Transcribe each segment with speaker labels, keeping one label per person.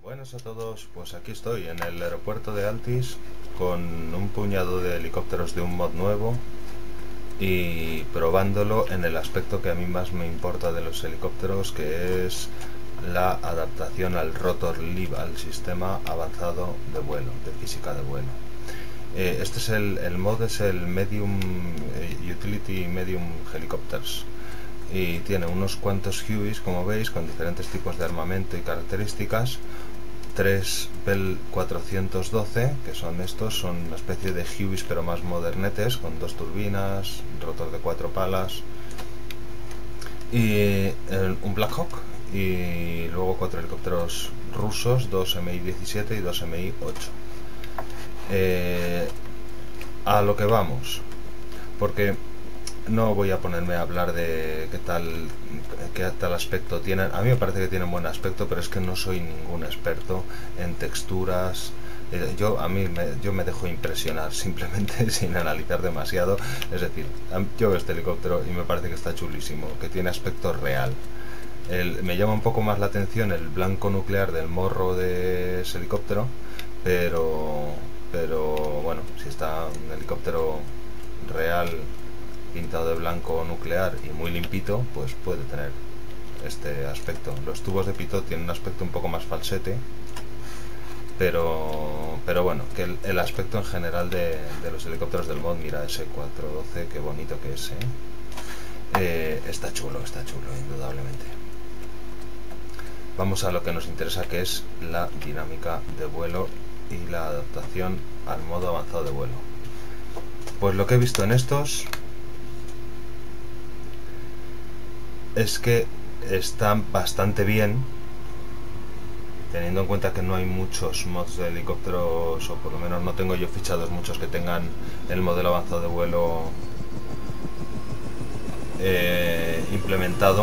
Speaker 1: Buenas a todos, pues aquí estoy en el aeropuerto de Altis con un puñado de helicópteros de un mod nuevo y probándolo en el aspecto que a mí más me importa de los helicópteros, que es la adaptación al rotor live, al sistema avanzado de vuelo, de física de vuelo. Este es el mod es el Medium Utility Medium Helicopters y tiene unos cuantos Hueys, como veis, con diferentes tipos de armamento y características. 3 Bell 412, que son estos, son una especie de Hueys pero más modernetes, con 2 turbinas, rotor de 4 palas, y un Blackhawk, y luego 4 helicópteros rusos, 2 Mi-17 y 2 Mi-8. A lo que vamos, porque no voy a ponerme a hablar de qué tal aspecto tienen. A mí me parece que tienen buen aspecto, pero es que no soy ningún experto en texturas. Yo me dejo impresionar simplemente sin analizar demasiado. Es decir, yo veo este helicóptero y me parece que está chulísimo, que tiene aspecto real. Me llama un poco más la atención el blanco nuclear del morro de ese helicóptero, pero bueno, si está un helicóptero real pintado de blanco nuclear y muy limpito, pues puede tener este aspecto. Los tubos de pitot tienen un aspecto un poco más falsete, pero bueno, que el aspecto en general de los helicópteros del mod, mira ese 412, qué bonito que es, está chulo, indudablemente. Vamos a lo que nos interesa, que es la dinámica de vuelo y la adaptación al modo avanzado de vuelo. Pues lo que he visto en estos es que están bastante bien, teniendo en cuenta que no hay muchos mods de helicópteros, o por lo menos no tengo yo fichados muchos que tengan el modelo avanzado de vuelo implementado.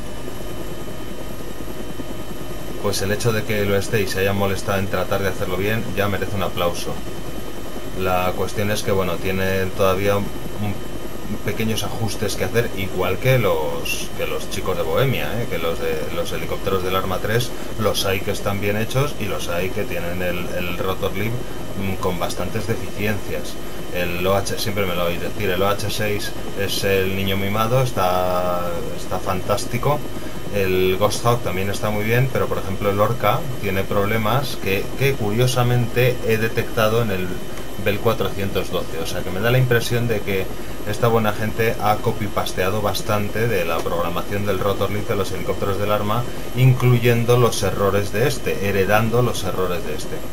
Speaker 1: Pues el hecho de que lo esté y se hayan molestado en tratar de hacerlo bien ya merece un aplauso. La cuestión es que, bueno, tienen todavía pequeños ajustes que hacer, igual que los chicos de Bohemia, que los helicópteros del Arma 3 los hay que están bien hechos y los hay que tienen el rotor live con bastantes deficiencias. El OH, siempre me lo oís decir, el OH6 es el niño mimado, está fantástico. El Ghost Hawk también está muy bien, pero por ejemplo el Orca tiene problemas que curiosamente he detectado en el Bell 412, o sea que me da la impresión de que esta buena gente ha copy-pasteado bastante de la programación del rotor lift de los helicópteros del Arma, incluyendo los errores de este, heredando los errores de este.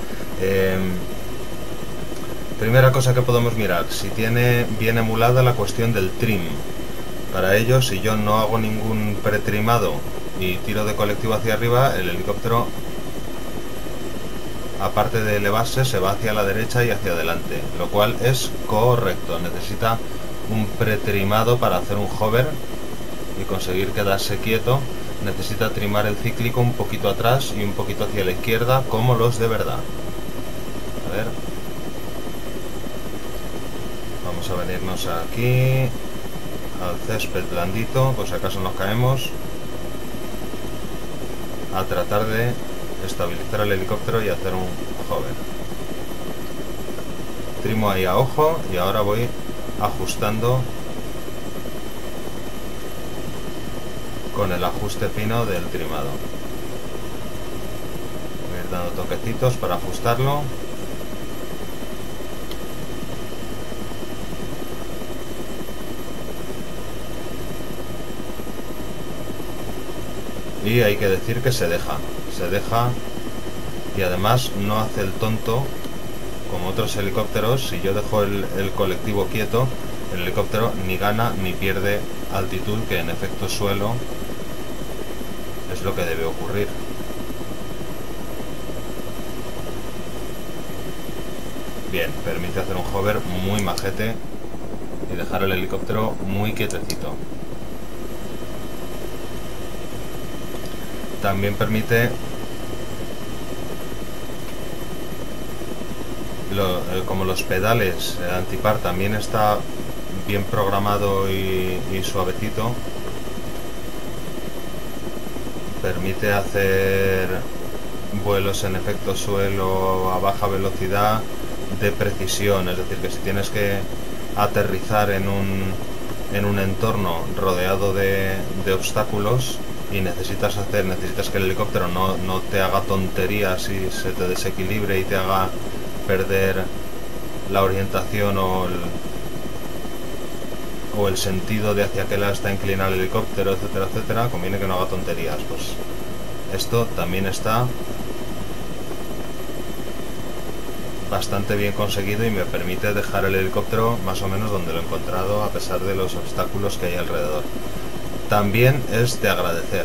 Speaker 1: Primera cosa que podemos mirar, si tiene bien emulada la cuestión del trim. Para ello, si yo no hago ningún pretrimado y tiro de colectivo hacia arriba, el helicóptero, aparte de elevarse, se va hacia la derecha y hacia adelante, lo cual es correcto. Necesita un pretrimado para hacer un hover y conseguir quedarse quieto. Necesita trimar el cíclico un poquito atrás y un poquito hacia la izquierda, como los de verdad. A ver, vamos a venirnos aquí al césped blandito, por si acaso nos caemos, a tratar de estabilizar el helicóptero y hacer un hover. Trimo ahí a ojo y ahora voy ajustando con el ajuste fino del trimado. Voy a ir dando toquecitos para ajustarlo. Y hay que decir que se deja y además no hace el tonto como otros helicópteros. Si yo dejo el colectivo quieto, el helicóptero ni gana ni pierde altitud, que en efecto suelo es lo que debe ocurrir. Bien, permite hacer un hover muy majete y dejar el helicóptero muy quietecito. También permite, como los pedales, el antipar también está bien programado y suavecito, permite hacer vuelos en efecto suelo a baja velocidad de precisión, es decir, que si tienes que aterrizar en un entorno rodeado de obstáculos y necesitas que el helicóptero no te haga tonterías y se te desequilibre y te haga perder la orientación o el sentido de hacia qué lado está inclinado el helicóptero, etcétera, etcétera, conviene que no haga tonterías. Pues esto también está bastante bien conseguido y me permite dejar el helicóptero más o menos donde lo he encontrado, a pesar de los obstáculos que hay alrededor. También es de agradecer.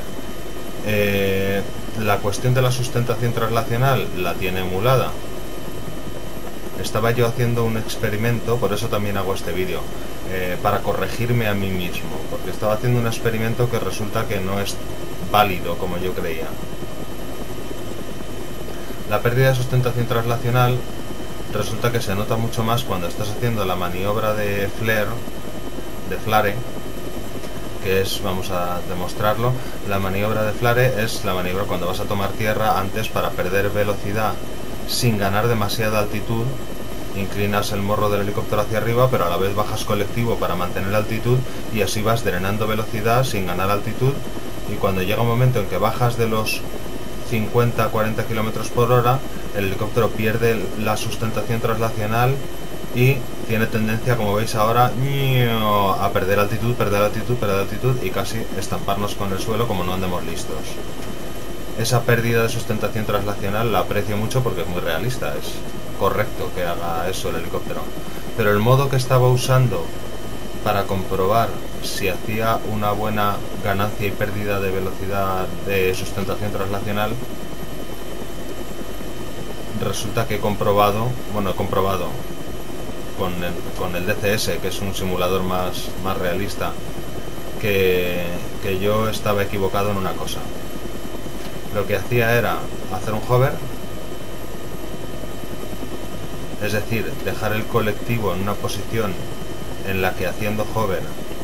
Speaker 1: La cuestión de la sustentación traslacional la tiene emulada. Estaba yo haciendo un experimento, por eso también hago este vídeo, para corregirme a mí mismo, porque estaba haciendo un experimento que resulta que no es válido como yo creía. La pérdida de sustentación traslacional resulta que se nota mucho más cuando estás haciendo la maniobra de flare, que es, vamos a demostrarlo, la maniobra de flare es la maniobra cuando vas a tomar tierra antes para perder velocidad sin ganar demasiada altitud. Inclinas el morro del helicóptero hacia arriba, pero a la vez bajas colectivo para mantener la altitud y así vas drenando velocidad sin ganar altitud, y cuando llega un momento en que bajas de los 50-40 km por hora, el helicóptero pierde la sustentación traslacional y tiene tendencia, como veis ahora, a perder altitud y casi estamparnos con el suelo como no andemos listos. Esa pérdida de sustentación traslacional la aprecio mucho porque es muy realista, es correcto que haga eso el helicóptero. Pero el modo que estaba usando para comprobar si hacía una buena ganancia y pérdida de velocidad de sustentación traslacional, resulta que he comprobado con el DCS, que es un simulador más realista, que yo estaba equivocado en una cosa. Lo que hacía era hacer un hover, es decir, dejar el colectivo en una posición en la que haciendo hover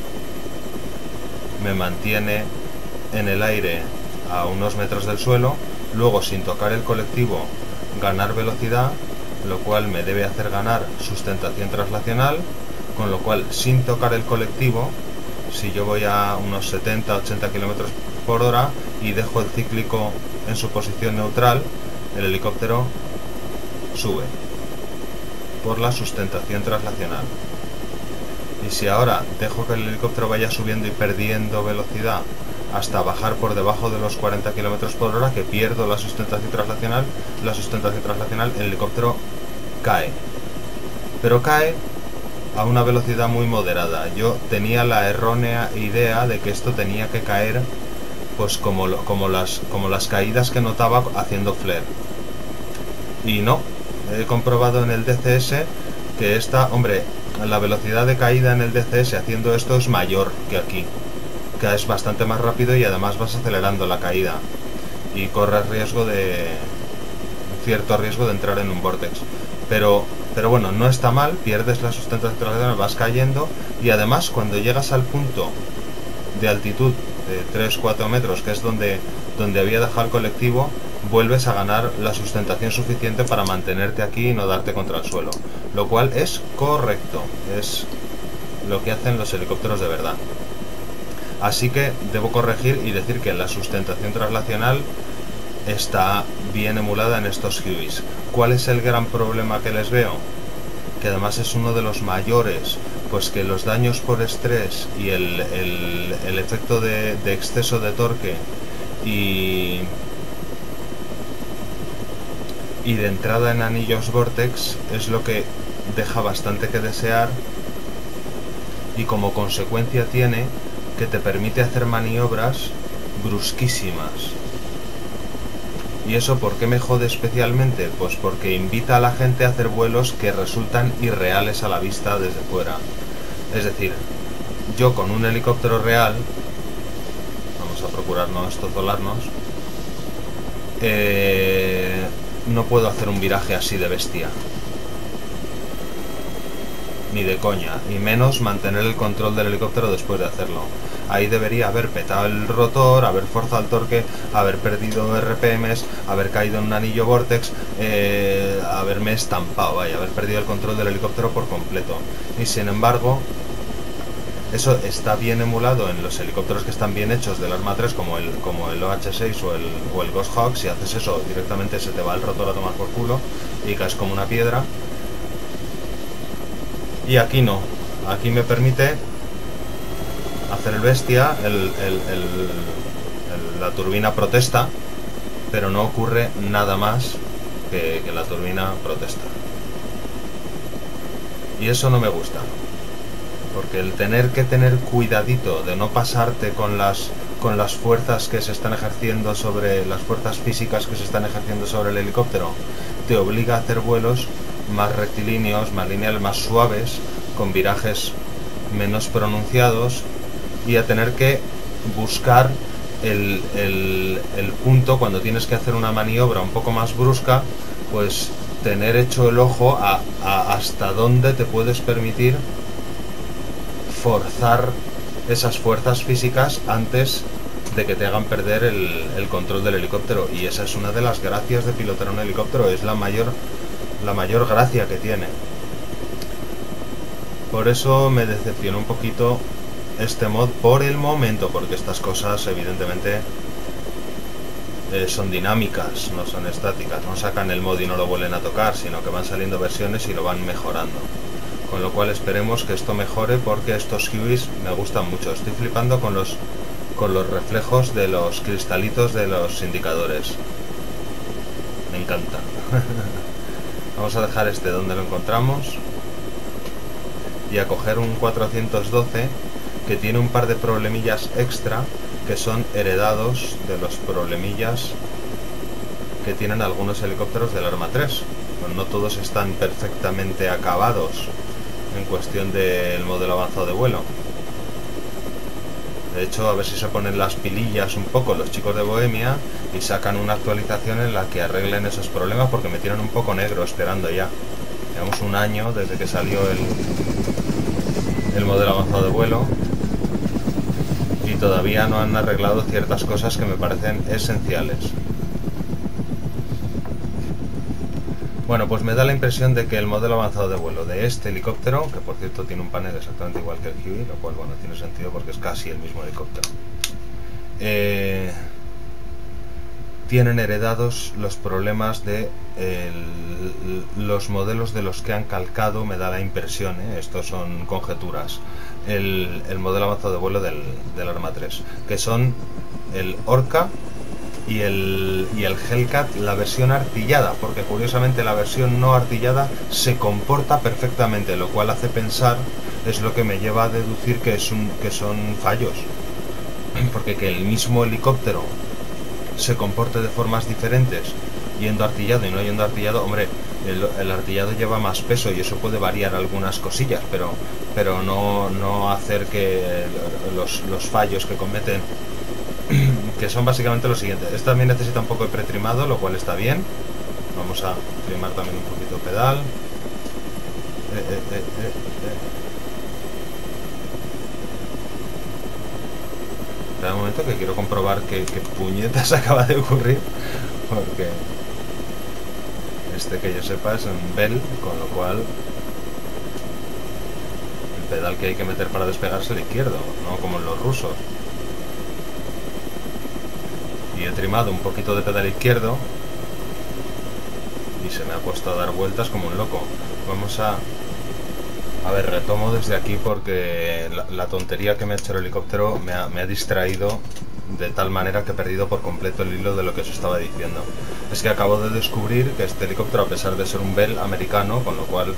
Speaker 1: me mantiene en el aire a unos metros del suelo, luego sin tocar el colectivo ganar velocidad, lo cual me debe hacer ganar sustentación traslacional, con lo cual sin tocar el colectivo, si yo voy a unos 70-80 km por hora y dejo el cíclico en su posición neutral, el helicóptero sube por la sustentación traslacional. Y si ahora dejo que el helicóptero vaya subiendo y perdiendo velocidad hasta bajar por debajo de los 40 km por hora, que pierdo la sustentación traslacional, el helicóptero cae. Pero cae a una velocidad muy moderada. Yo tenía la errónea idea de que esto tenía que caer pues como las caídas que notaba haciendo flare. Y no, he comprobado en el DCS que la velocidad de caída en el DCS haciendo esto es mayor que aquí, que es bastante más rápido y además vas acelerando la caída y corres cierto riesgo de entrar en un vortex. Pero bueno, no está mal, pierdes la sustentación traslacional, vas cayendo, y además cuando llegas al punto de altitud de 3-4 metros, que es donde había dejado el colectivo, vuelves a ganar la sustentación suficiente para mantenerte aquí y no darte contra el suelo, lo cual es correcto, es lo que hacen los helicópteros de verdad. Así que debo corregir y decir que la sustentación traslacional está bien emulada en estos Hueys. ¿Cuál es el gran problema que les veo? Que además es uno de los mayores, pues que los daños por estrés y el efecto de exceso de torque y de entrada en anillos vortex es lo que deja bastante que desear, y como consecuencia tiene que te permite hacer maniobras brusquísimas. ¿Y eso por qué me jode especialmente? Pues porque invita a la gente a hacer vuelos que resultan irreales a la vista desde fuera. Es decir, yo con un helicóptero real, vamos a procurar no estozolarnos, no puedo hacer un viraje así de bestia. ni de coña, y menos mantener el control del helicóptero después de hacerlo. Ahí debería haber petado el rotor, haber forzado el torque, haber perdido RPMs, haber caído en un anillo vortex, haberme estampado, vaya, haber perdido el control del helicóptero por completo. Y sin embargo, eso está bien emulado en los helicópteros que están bien hechos del Arma 3, como el OH-6 o el Ghost Hawk. Si haces eso, directamente se te va el rotor a tomar por culo y caes como una piedra. Y aquí no, aquí me permite hacer el bestia, la turbina protesta, pero no ocurre nada más que la turbina protesta. Y eso no me gusta, porque el tener que tener cuidadito de no pasarte con las fuerzas que se están ejerciendo sobre las fuerzas físicas que se están ejerciendo sobre el helicóptero, te obliga a hacer vuelos más rectilíneos, más lineales, más suaves, con virajes menos pronunciados, y a tener que buscar el punto cuando tienes que hacer una maniobra un poco más brusca, pues tener hecho el ojo a hasta dónde te puedes permitir forzar esas fuerzas físicas antes de que te hagan perder el control del helicóptero. Y esa es una de las gracias de pilotar un helicóptero, es la mayor gracia que tiene. Por eso me decepcionó un poquito este mod por el momento, porque estas cosas evidentemente son dinámicas, no son estáticas. No sacan el mod y no lo vuelven a tocar, sino que van saliendo versiones y lo van mejorando. Con lo cual esperemos que esto mejore, porque estos Hueys me gustan mucho. Estoy flipando con los reflejos de los cristalitos de los indicadores. Me encanta. Vamos a dejar este donde lo encontramos y a coger un 412 que tiene un par de problemillas extra que son heredados de los problemillas que tienen algunos helicópteros del Arma 3. Bueno, no todos están perfectamente acabados en cuestión del modelo avanzado de vuelo. De hecho, a ver si se ponen las pilillas un poco los chicos de Bohemia y sacan una actualización en la que arreglen esos problemas, porque me tienen un poco negro esperando ya. Llevamos un año desde que salió el modelo avanzado de vuelo y todavía no han arreglado ciertas cosas que me parecen esenciales. Bueno, pues me da la impresión de que el modelo avanzado de vuelo de este helicóptero, que por cierto tiene un panel exactamente igual que el Huey, lo cual, bueno, tiene sentido porque es casi el mismo helicóptero, tienen heredados los problemas de los modelos de los que han calcado, me da la impresión, estos son conjeturas, el modelo avanzado de vuelo del Arma 3, que son el Orca y el Hellcat, la versión artillada, porque curiosamente la versión no artillada se comporta perfectamente, lo cual hace pensar, es lo que me lleva a deducir que son fallos, porque que el mismo helicóptero se comporte de formas diferentes yendo artillado y no yendo artillado, hombre, el artillado lleva más peso y eso puede variar algunas cosillas, pero no hacer que los fallos que cometen, que son básicamente lo siguiente. Este también necesita un poco de pretrimado, lo cual está bien. Vamos a trimar también un poquito el pedal. Espera un momento que quiero comprobar qué puñetas acaba de ocurrir, porque este, que yo sepa, es un Bell, con lo cual el pedal que hay que meter para despegar es el izquierdo, no como en los rusos. Y he trimado un poquito de pedal izquierdo y se me ha puesto a dar vueltas como un loco. Vamos a ver, retomo desde aquí porque la tontería que me ha hecho el helicóptero me ha distraído de tal manera que he perdido por completo el hilo de lo que os estaba diciendo. Es que acabo de descubrir que este helicóptero, a pesar de ser un Bell americano, con lo cual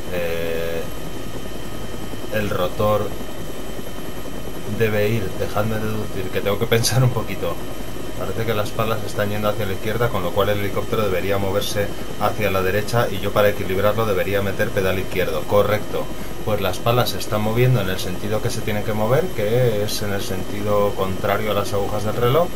Speaker 1: el rotor debe ir, dejadme deducir que tengo que pensar un poquito. Parece que las palas están yendo hacia la izquierda, con lo cual el helicóptero debería moverse hacia la derecha y yo, para equilibrarlo, debería meter pedal izquierdo. Correcto. Pues las palas se están moviendo en el sentido que se tienen que mover, que es en el sentido contrario a las agujas del reloj.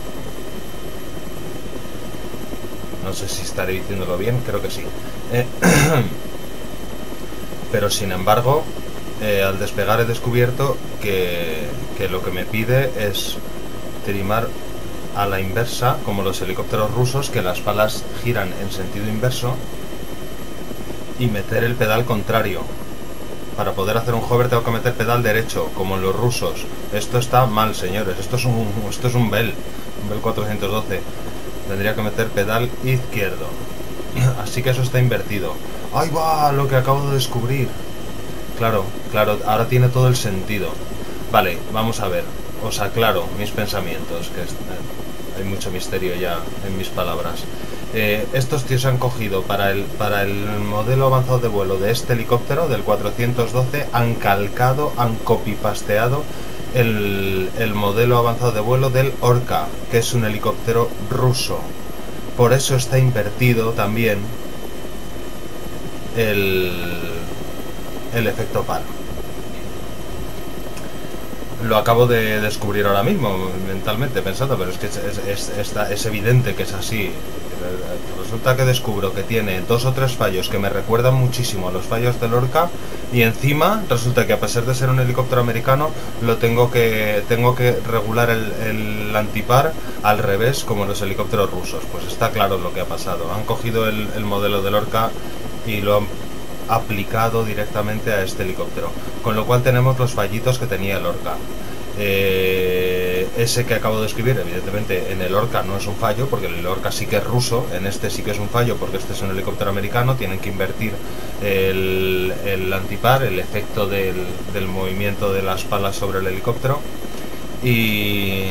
Speaker 1: No sé si estaré diciéndolo bien, creo que sí. Pero sin embargo, al despegar he descubierto que lo que me pide es trimar a la inversa, como los helicópteros rusos, que las palas giran en sentido inverso, y meter el pedal contrario. Para poder hacer un hover tengo que meter pedal derecho, como en los rusos. Esto está mal, señores. Esto es un Bell 412. Tendría que meter pedal izquierdo. Así que eso está invertido. ¡Ahí va! Lo que acabo de descubrir. Claro, ahora tiene todo el sentido. Vale, vamos a ver. Os aclaro mis pensamientos, que hay mucho misterio ya en mis palabras. Estos tíos han cogido para el modelo avanzado de vuelo de este helicóptero, del 412, han calcado, han copy-pasteado el modelo avanzado de vuelo del Orca, que es un helicóptero ruso. Por eso está invertido también el efecto par. Lo acabo de descubrir ahora mismo, mentalmente pensando, pero es que es evidente que es así. Resulta que descubro que tiene 2 o 3 fallos que me recuerdan muchísimo a los fallos del Orca, y encima resulta que, a pesar de ser un helicóptero americano, tengo que regular el antipar al revés, como en los helicópteros rusos. Pues está claro lo que ha pasado. Han cogido el modelo del Orca y lo han aplicado directamente a este helicóptero, con lo cual tenemos los fallitos que tenía el Orca. Ese que acabo de escribir, evidentemente en el Orca no es un fallo, porque el Orca sí que es ruso. En este sí que es un fallo, porque este es un helicóptero americano. Tienen que invertir el antipar, el efecto del movimiento de las palas sobre el helicóptero, y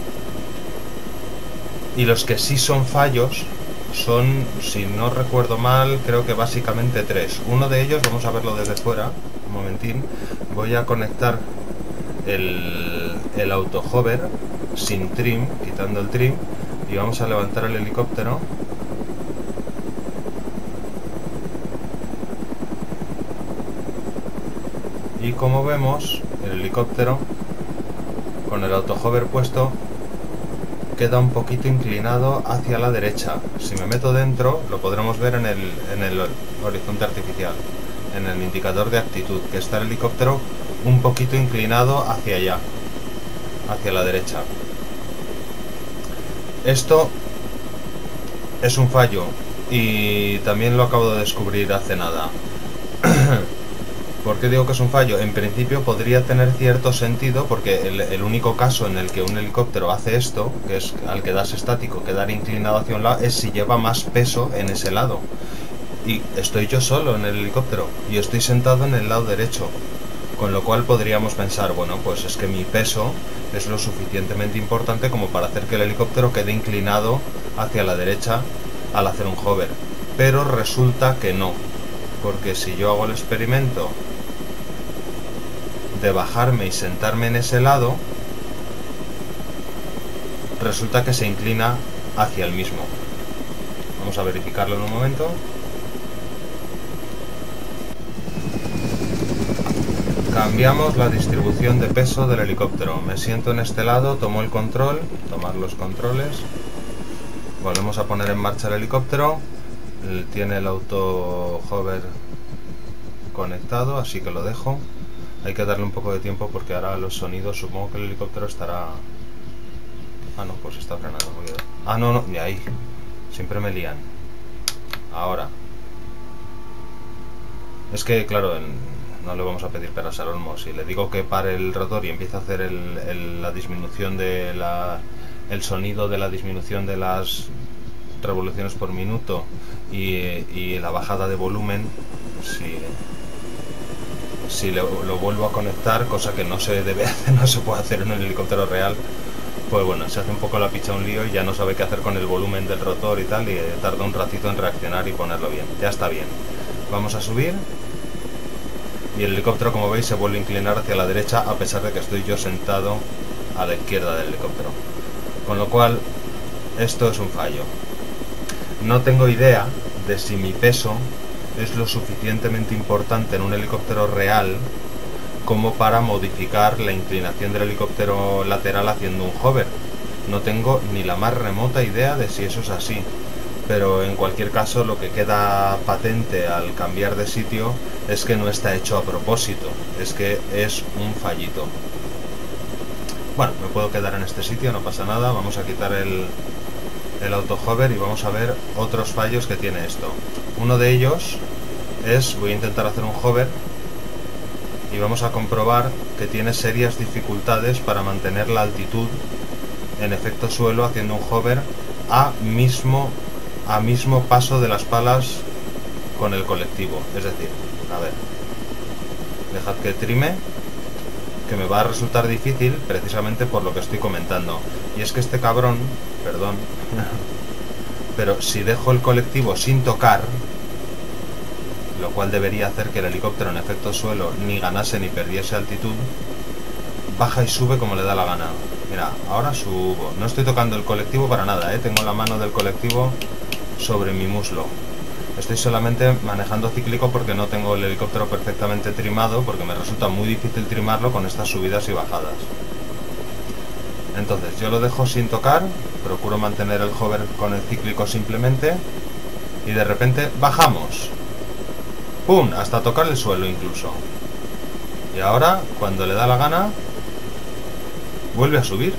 Speaker 1: los que sí son fallos son, si no recuerdo mal, creo que básicamente 3. Uno de ellos, vamos a verlo desde fuera, un momentín. Voy a conectar el auto hover sin trim, quitando el trim, y vamos a levantar el helicóptero. Y como vemos, el helicóptero con el auto hover puesto queda un poquito inclinado hacia la derecha. Si me meto dentro, lo podremos ver en el horizonte artificial, en el indicador de actitud, que está el helicóptero un poquito inclinado hacia allá, hacia la derecha. Esto es un fallo, y también lo acabo de descubrir hace nada. ¿Por qué digo que es un fallo? En principio podría tener cierto sentido, porque el único caso en el que un helicóptero hace esto, que es al quedarse estático, quedar inclinado hacia un lado, es si lleva más peso en ese lado. Y estoy yo solo en el helicóptero, y estoy sentado en el lado derecho. Con lo cual podríamos pensar, bueno, pues es que mi peso es lo suficientemente importante como para hacer que el helicóptero quede inclinado hacia la derecha al hacer un hover. Pero resulta que no, porque si yo hago el experimento de bajarme y sentarme en ese lado, resulta que se inclina hacia el mismo. Vamos a verificarlo en un momento. Cambiamos la distribución de peso del helicóptero. Me siento en este lado, tomo el control, tomar los controles, volvemos a poner en marcha el helicóptero. Tiene el auto hover conectado, así que lo dejo. Hay que darle un poco de tiempo, porque ahora los sonidos, supongo que el helicóptero estará... Ah, no, pues está frenando. Ah, no, ni ahí. Siempre me lían. Ahora. Es que, claro, no le vamos a pedir peras al olmo. Si le digo que pare el rotor y empieza a hacer la disminución de el sonido de la disminución de las revoluciones por minuto y la bajada de volumen, si lo vuelvo a conectar, cosa que no se debe hacer, no se puede hacer en un helicóptero real, pues bueno, se hace un poco la picha un lío y ya no sabe qué hacer con el volumen del rotor y tal, y tarda un ratito en reaccionar y ponerlo bien. Ya está bien. Vamos a subir, y el helicóptero, como veis, se vuelve a inclinar hacia la derecha, a pesar de que estoy yo sentado a la izquierda del helicóptero. Con lo cual, esto es un fallo. No tengo idea de si mi peso es lo suficientemente importante en un helicóptero real como para modificar la inclinación del helicóptero lateral haciendo un hover. No tengo ni la más remota idea de si eso es así. pero en cualquier caso lo que queda patente al cambiar de sitio es que no está hecho a propósito, es que es un fallito. Bueno, me puedo quedar en este sitio, no pasa nada. Vamos a quitar el auto hover y vamos a ver otros fallos que tiene esto. Uno de ellos es, voy a intentar hacer un hover y vamos a comprobar que tiene serias dificultades para mantener la altitud en efecto suelo haciendo un hover a mismo paso de las palas con el colectivo. Es decir, a ver, dejad que trime, que me va a resultar difícil precisamente por lo que estoy comentando. Y es que este cabrón, perdón, pero si dejo el colectivo sin tocar, lo cual debería hacer que el helicóptero en efecto suelo ni ganase ni perdiese altitud, baja y sube como le da la gana. Mira, ahora subo. No estoy tocando el colectivo para nada, tengo la mano del colectivo sobre mi muslo. Estoy solamente manejando cíclico porque no tengo el helicóptero perfectamente trimado, porque me resulta muy difícil trimarlo con estas subidas y bajadas. Entonces yo lo dejo sin tocar, procuro mantener el hover con el cíclico simplemente, y de repente bajamos. ¡Pum! Hasta tocar el suelo incluso. Y ahora, cuando le da la gana, vuelve a subir.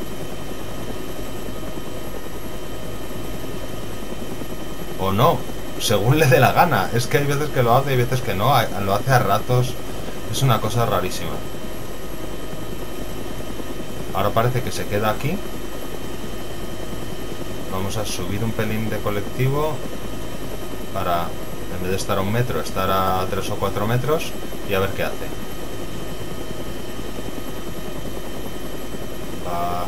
Speaker 1: O no, según le dé la gana. Es que hay veces que lo hace y veces que no. Lo hace a ratos. Es una cosa rarísima. Ahora parece que se queda aquí. Vamos a subir un pelín de colectivo para, en vez de estar a 1 metro, estar a 3 o 4 metros y a ver qué hace. Baja.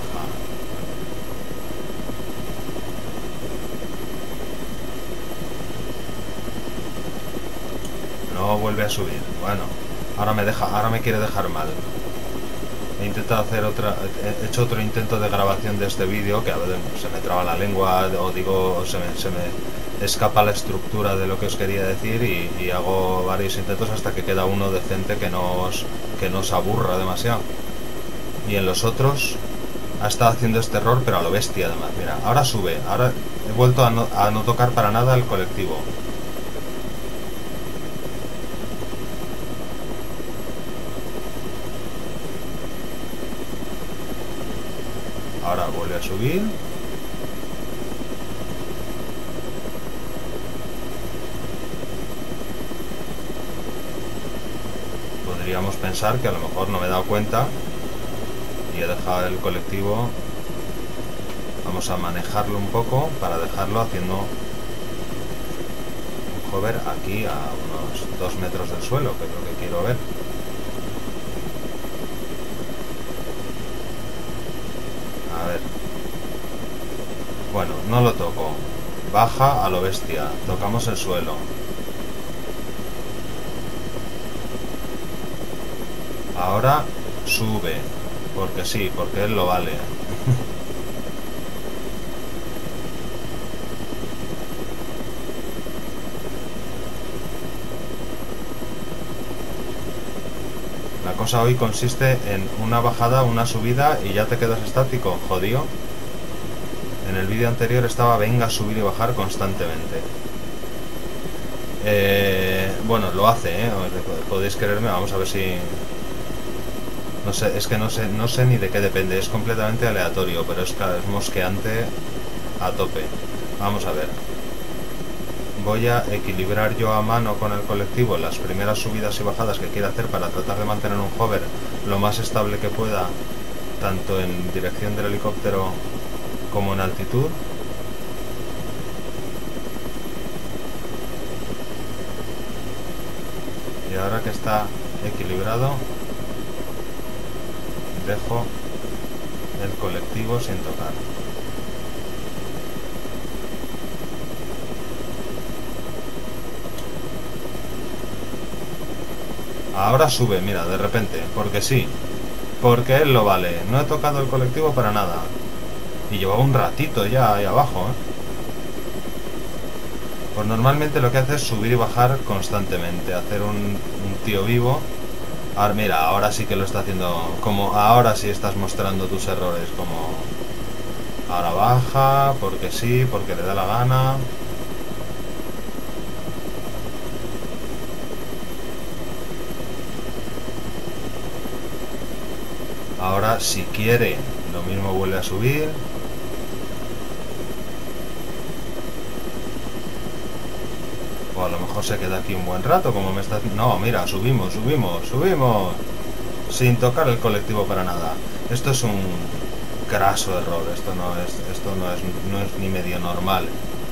Speaker 1: No vuelve a subir. Bueno, ahora me quiere dejar mal. He intentado hacer he hecho otro intento de grabación de este vídeo, que a veces se me traba la lengua, o digo, se me escapa la estructura de lo que os quería decir, y hago varios intentos hasta que queda uno decente que no os aburra demasiado. Y en los otros ha estado haciendo este error, pero a lo bestia además. Mira, ahora sube, ahora he vuelto a no tocar para nada el colectivo. Ahora vuelve a subir. Podríamos pensar que a lo mejor no me he dado cuenta y he dejado el colectivo. Vamos a manejarlo un poco para dejarlo haciendo un hover aquí a unos 2 metros del suelo, que es lo que quiero ver. A ver. Bueno, no lo toco. Baja a lo bestia. Tocamos el suelo. Ahora sube. Porque sí, porque él lo vale. La cosa hoy consiste en una bajada, una subida y ya te quedas estático, jodido. En el vídeo anterior estaba venga a subir y bajar constantemente. Bueno, lo hace, podéis creerme, vamos a ver si... No sé, es que no sé ni de qué depende, es completamente aleatorio, pero es mosqueante a tope. Vamos a ver. Voy a equilibrar yo a mano con el colectivo las primeras subidas y bajadas que quiero hacer para tratar de mantener un hover lo más estable que pueda, tanto en dirección del helicóptero como en altitud. Y ahora que está equilibrado, dejo el colectivo sin tocar. Ahora sube, mira, de repente, porque sí, porque él lo vale. No he tocado el colectivo para nada. Y llevaba un ratito ya ahí abajo, Pues normalmente lo que hace es subir y bajar constantemente, hacer un tío vivo. Ahora mira, ahora sí que lo está haciendo, como ahora sí estás mostrando tus errores, como Ahora baja, porque sí, porque le da la gana. Ahora, si quiere, lo mismo vuelve a subir. O a lo mejor se queda aquí un buen rato, como me está... No, mira, subimos, subimos, subimos. Sin tocar el colectivo para nada. Esto es un graso error. Esto no es ni medio normal.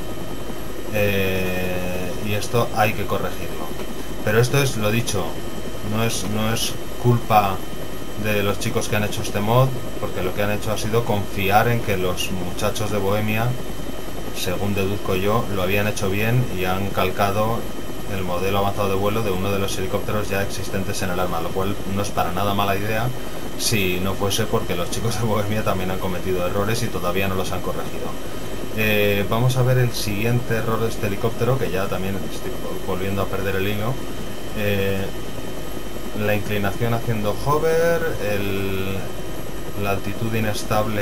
Speaker 1: Y esto hay que corregirlo. Pero esto es, lo dicho, no es culpa de los chicos que han hecho este mod, porque lo que han hecho ha sido confiar en que los muchachos de Bohemia, según deduzco yo, lo habían hecho bien y han calcado el modelo avanzado de vuelo de uno de los helicópteros ya existentes en el arma, lo cual no es para nada mala idea si no fuese porque los chicos de Bohemia también han cometido errores y todavía no los han corregido. Vamos a ver el siguiente error de este helicóptero, que ya también estoy volviendo a perder el hilo. La inclinación haciendo hover, la altitud inestable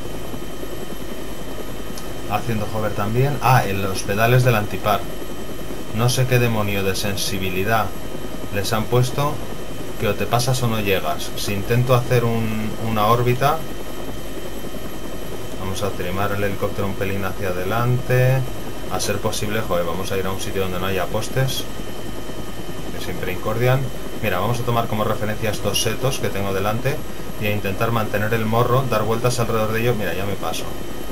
Speaker 1: haciendo hover también. En los pedales del antipar. No sé qué demonio de sensibilidad les han puesto, que o te pasas o no llegas. Si intento hacer una órbita, vamos a trimar el helicóptero un pelín hacia adelante, a ser posible, joder, vamos a ir a un sitio donde no haya postes, que siempre incordian. Mira, vamos a tomar como referencia estos setos que tengo delante y a intentar mantener el morro, dar vueltas alrededor de ellos. Mira, ya me paso.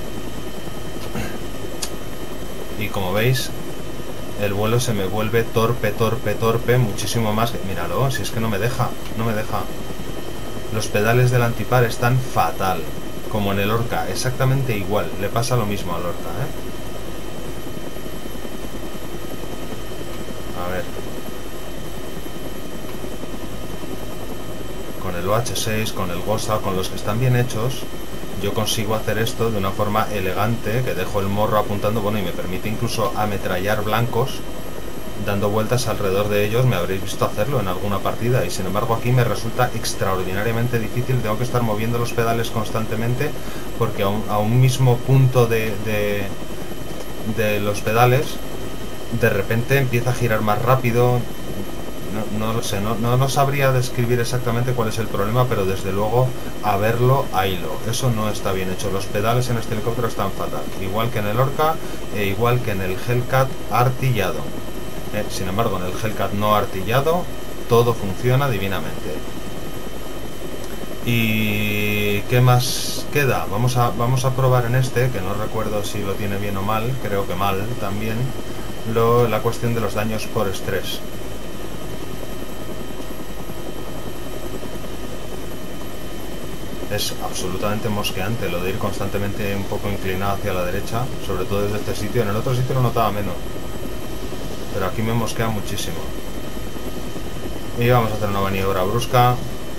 Speaker 1: Y como veis, el vuelo se me vuelve torpe, torpe, torpe, muchísimo más. Míralo, si es que no me deja, no me deja. Los pedales del antipar están fatal, como en el Orca, exactamente igual. Le pasa lo mismo al Orca, A ver. Con el OH6, con el Gosa, con los que están bien hechos, yo consigo hacer esto de una forma elegante, que dejo el morro apuntando, bueno, y me permite incluso ametrallar blancos dando vueltas alrededor de ellos. Me habréis visto hacerlo en alguna partida, y sin embargo aquí me resulta extraordinariamente difícil. Tengo que estar moviendo los pedales constantemente, porque a un mismo punto de los pedales de repente empieza a girar más rápido. No lo sé, no sabría describir exactamente cuál es el problema, pero desde luego a verlo, haylo. Eso no está bien hecho. Los pedales en este helicóptero están fatal, igual que en el Orca e igual que en el Hellcat artillado. Sin embargo, en el Hellcat no artillado todo funciona divinamente. ¿Y qué más queda? Vamos a probar en este, que no recuerdo si lo tiene bien o mal, creo que mal también, la cuestión de los daños por estrés. Es absolutamente mosqueante lo de ir constantemente un poco inclinado hacia la derecha, sobre todo desde este sitio. En el otro sitio lo notaba menos, pero aquí me mosquea muchísimo. Y vamos a hacer una maniobra brusca.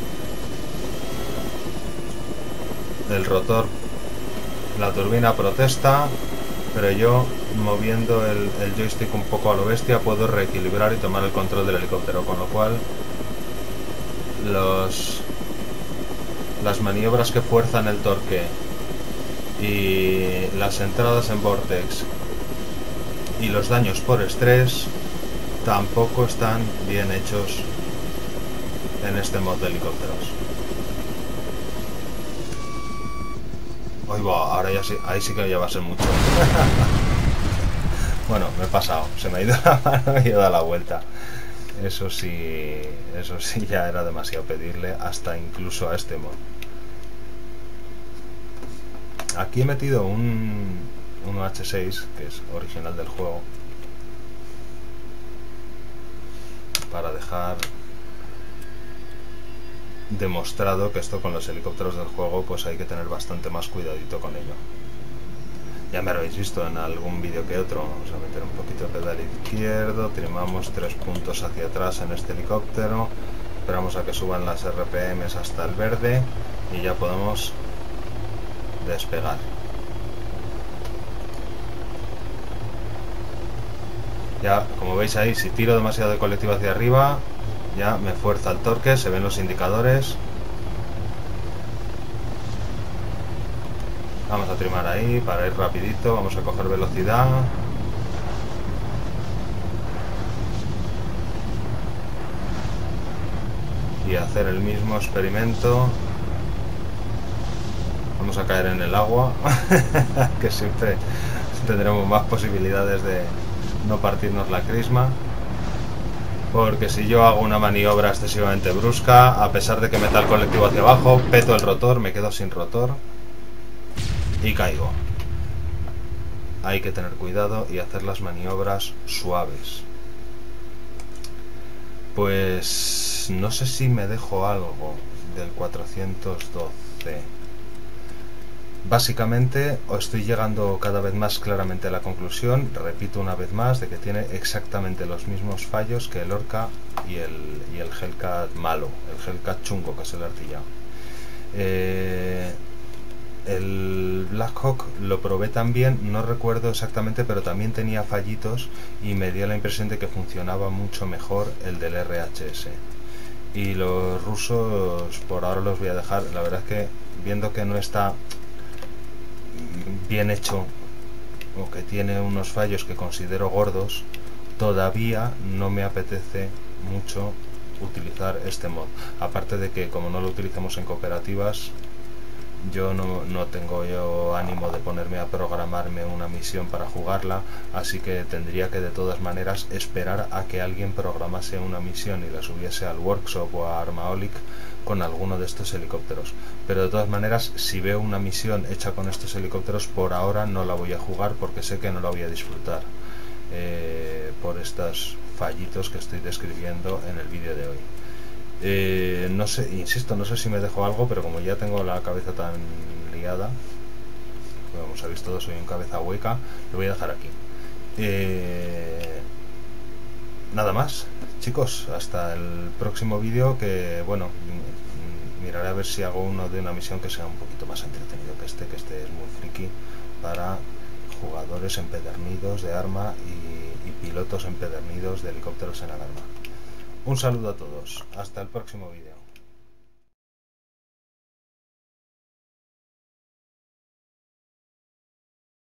Speaker 1: El rotor, la turbina protesta, pero yo, moviendo el joystick un poco a lo bestia, puedo reequilibrar y tomar el control del helicóptero, con lo cual las maniobras que fuerzan el torque y las entradas en vortex y los daños por estrés tampoco están bien hechos en este mod de helicópteros. Ahí va, ahora ya sí, ahí sí que ya va a ser mucho. Bueno, me he pasado, se me ha ido la mano y he dado la vuelta. Eso sí ya era demasiado pedirle, hasta incluso a este mod. Aquí he metido un H6, que es original del juego, para dejar demostrado que esto con los helicópteros del juego pues hay que tener bastante más cuidadito con ello. Ya me lo habéis visto en algún vídeo que otro. Vamos a meter un poquito de pedal izquierdo, trimamos 3 puntos hacia atrás en este helicóptero, esperamos a que suban las RPMs hasta el verde y ya podemos despegar. Ya, como veis ahí, si tiro demasiado de colectivo hacia arriba, ya me fuerza el torque, se ven los indicadores. Vamos a trimar ahí para ir rapidito, vamos a coger velocidad. Y hacer el mismo experimento. Vamos a caer en el agua, que siempre tendremos más posibilidades de no partirnos la crisma. Porque si yo hago una maniobra excesivamente brusca, a pesar de que meta el colectivo hacia abajo, peto el rotor, me quedo sin rotor y caigo. Hay que tener cuidado y hacer las maniobras suaves. Pues no sé si me dejo algo del 412. Básicamente estoy llegando cada vez más claramente a la conclusión, repito una vez más, de que tiene exactamente los mismos fallos que el Orca y el Hellcat malo, el Hellcat chungo, que es el artillado. El Blackhawk lo probé también, no recuerdo exactamente, pero también tenía fallitos y me dio la impresión de que funcionaba mucho mejor el del RHS. Y los rusos por ahora los voy a dejar. La verdad es que viendo que no está bien hecho o que tiene unos fallos que considero gordos, todavía no me apetece mucho utilizar este mod. Aparte de que como no lo utilizamos en cooperativas, yo no tengo yo ánimo de ponerme a programarme una misión para jugarla, así que tendría que de todas maneras esperar a que alguien programase una misión y la subiese al workshop o a Armaolic con alguno de estos helicópteros. Pero de todas maneras, si veo una misión hecha con estos helicópteros, por ahora no la voy a jugar porque sé que no la voy a disfrutar por estos fallitos que estoy describiendo en el vídeo de hoy. No sé, insisto, no sé si me dejo algo, pero como ya tengo la cabeza tan liada, como sabéis todos, soy un cabeza hueca, lo voy a dejar aquí. Nada más, chicos, hasta el próximo vídeo, que bueno, miraré a ver si hago uno de una misión que sea un poquito más entretenido que este es muy friki para jugadores empedernidos de arma y pilotos empedernidos de helicópteros en alarma. Un saludo a todos, hasta el próximo vídeo.